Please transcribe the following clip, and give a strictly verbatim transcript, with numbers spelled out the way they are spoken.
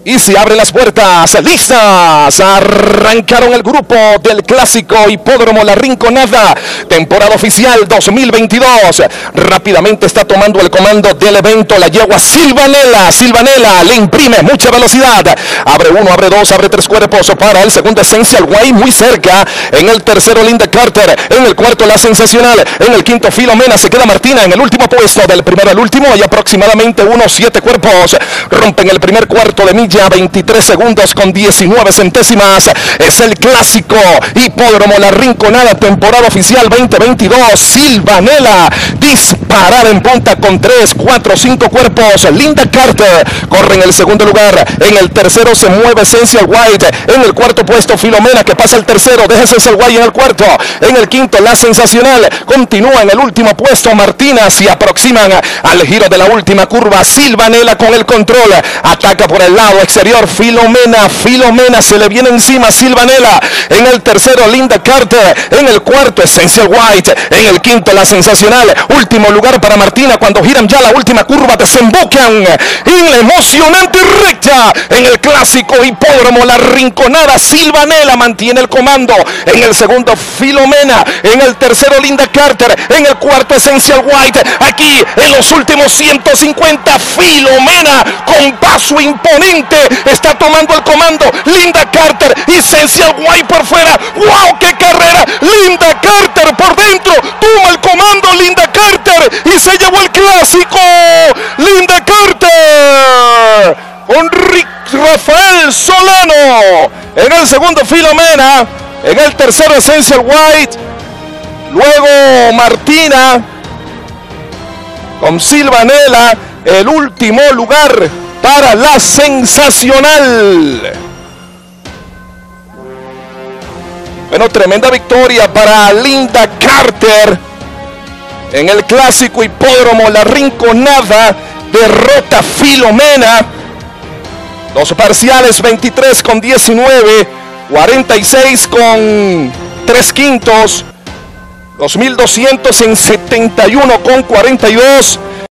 Y se abren las puertas, listas, arrancaron el grupo del clásico Hipódromo La Rinconada, temporada oficial dos mil veintidós. Rápidamente está tomando el comando del evento la yegua Silvanela. Silvanela le imprime mucha velocidad. Abre uno, abre dos, abre tres cuerpos para el segundo Essential Way, muy cerca. En el tercero Linda Carter, en el cuarto La Sensacional, en el quinto Filomena, se queda Martina en el último puesto. Del primero al último hay aproximadamente unos siete cuerpos. Rompen el primer cuarto de milla, veintitrés segundos con diecinueve centésimas. Es el clásico Hipódromo La Rinconada, temporada oficial veinte veintidós. Silvanela disparada en punta con tres, cuatro, cinco cuerpos. Linda Carter corre en el segundo lugar. En el tercero se mueve Essential White. En el cuarto puesto Filomena, que pasa el tercero. Deja Essential White en el cuarto. En el quinto La Sensacional. Continúa en el último puesto Martina. Se aproximan al giro de la última curva. Silvanela con el control. Ataca por el lado exterior Filomena. Filomena se le viene encima Silvanela. En el tercero Linda Carter. En el cuarto Essential White. En el quinto La Sensacional. Último lugar para Martina. Cuando giran ya la última curva, desembocan en la emocionante recta. En el clásico Hipódromo La Rinconada, Silvanela mantiene el comando. En el segundo Filomena. En el tercero Linda Carter. En el cuarto Essential White. Aquí en los últimos ciento cincuenta Filomena con paso imponente está tomando el comando. Linda Carter y Essential White por fuera. ¡Wow! ¡Qué carrera! Linda Carter por dentro. Toma el comando Linda Carter y se llevó el clásico. Linda Carter con Rick Rafael Solano. En el segundo Filomena. En el tercero Essential White. Luego Martina con Silvanela. El último lugar para La Sensacional. Bueno, tremenda victoria para Linda Carter en el clásico Hipódromo La Rinconada. Derrota Filomena. Los parciales veintitrés con diecinueve, cuarenta y seis con tres quintos, dos mil doscientos en setenta y uno con cuarenta y dos.